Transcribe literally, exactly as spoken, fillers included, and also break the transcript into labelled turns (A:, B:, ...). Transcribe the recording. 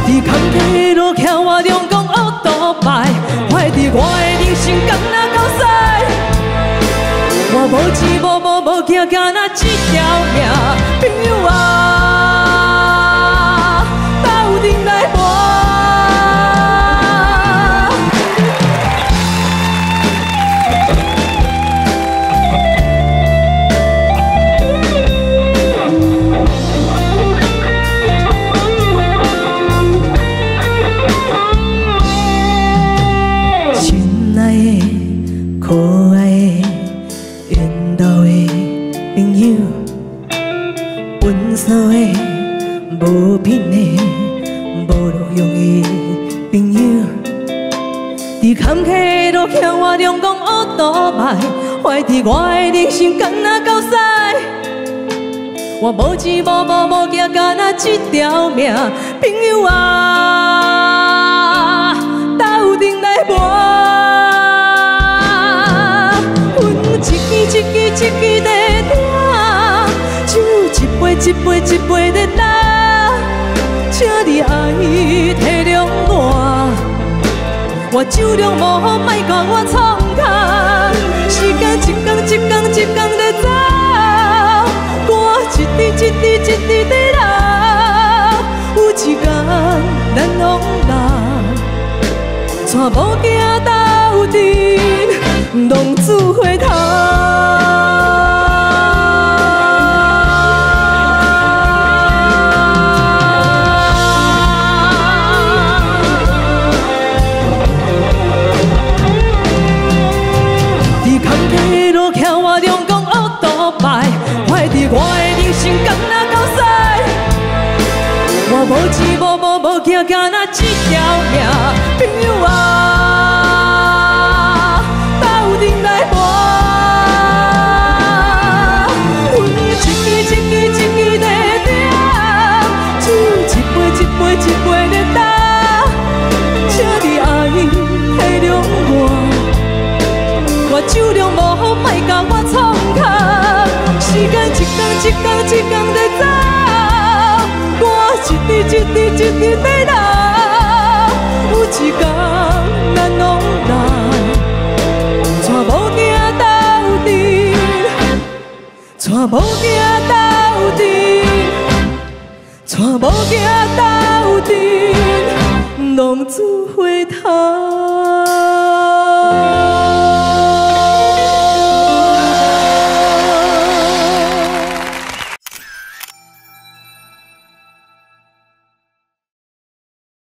A: 伫坎坷路徛我中讲学倒摆，坏伫我的人生江若到屎。我无钱无无无惊，敢若一条命，朋友啊，斗阵来搏。 可爱的、缘投的朋友，温柔的、无品的、无路用的朋友，伫坎坷路徛我中讲学倒摆，坏伫我的人生江若到屎。我无钱无无无惊，敢若一条命，朋友啊，斗阵来搏。 一支一支在弹，手一杯一杯一杯在打，请你爱体谅我，我酒量无好，莫甲我创空。时间一天一天一天在走，歌一滴一滴一滴在流，有一天咱拢老，带某囝斗阵，浪子回头。 我的人生江若到屎，我无钱无无无惊，敢若一条命，朋友啊，斗阵来搏。阮一支一支一支在弹，酒一杯一杯一杯在打，请你爱体谅我，我酒量无好，莫甲我创空。 时间一天一天一天在走，歌一滴一滴一滴在流，有一天咱拢老，带某囝斗阵，带某囝斗阵，带某囝斗阵，浪子回头。